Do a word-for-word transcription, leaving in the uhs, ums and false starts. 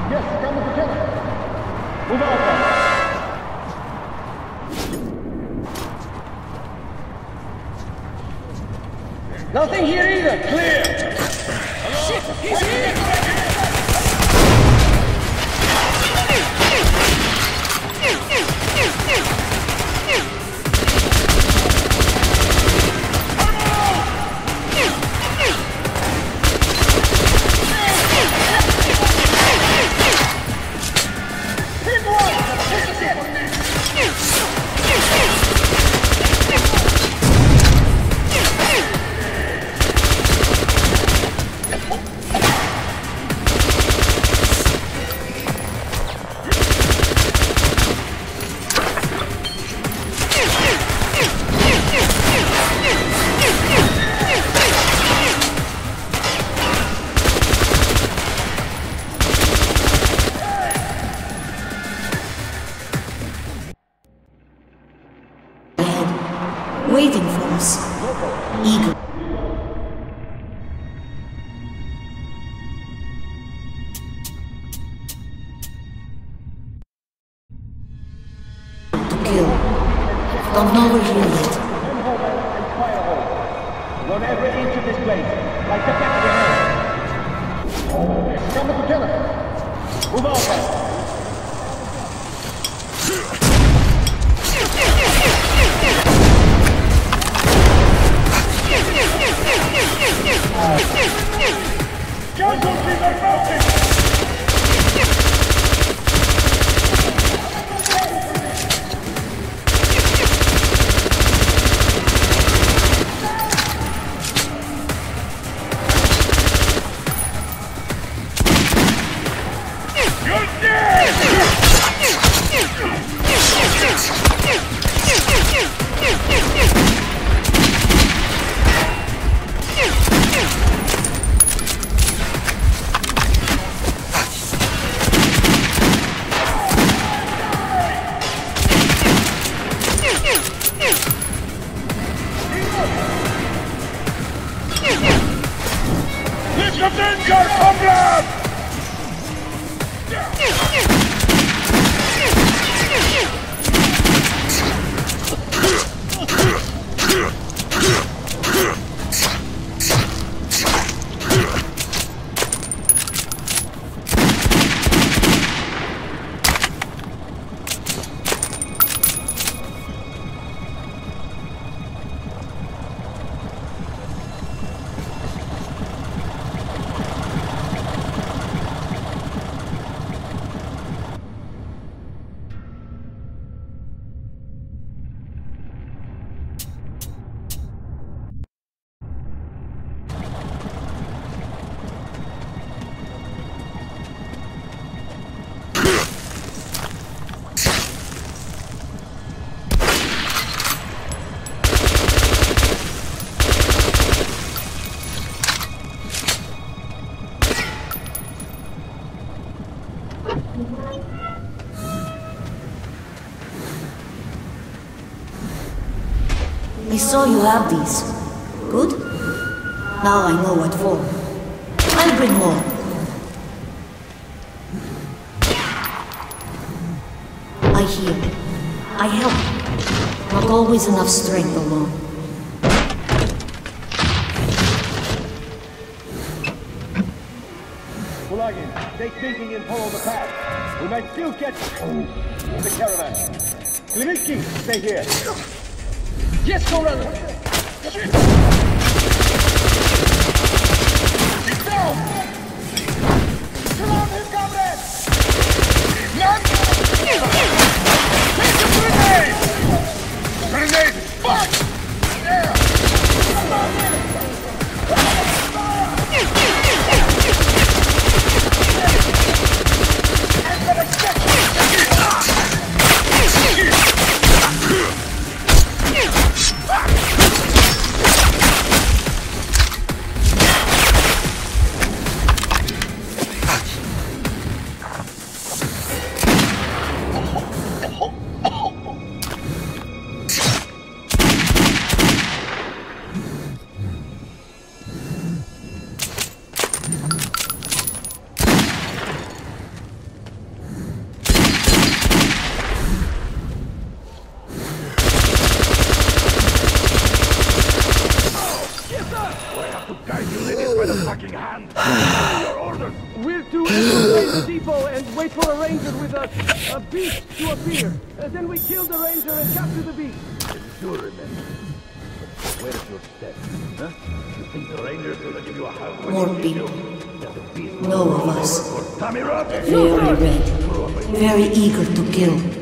Yes, come with the killer. Move out then. Nothing here either. Clear. Shit, he's here. Waiting for us. Eager. To kill. Don't know where you live. Run every inch of this place, like the back of your head. Come with the killer. Move out then. Casualties are mounting! You're dead! Lift up danger, comrade! I saw you have these. Good? Now I know what for. I'll bring more. I heal. I help. Not always enough strength alone. Kulagin, stay thinking and follow the path. We might still catch the caravan. Levitsky, stay here. Yes, Corsair! Shit! He's down! Surround him, comrade! None! Take the grenade! Grenade! Fuck! There! I'm gonna get you! the depot and wait for a ranger with a, a beast to appear. And then we kill the ranger and capture the beast. Sure, remember. Where's your step? Huh? You think the ranger's gonna give you a hug? More people. No of us. Tommy Rock? Very red. Very eager to kill.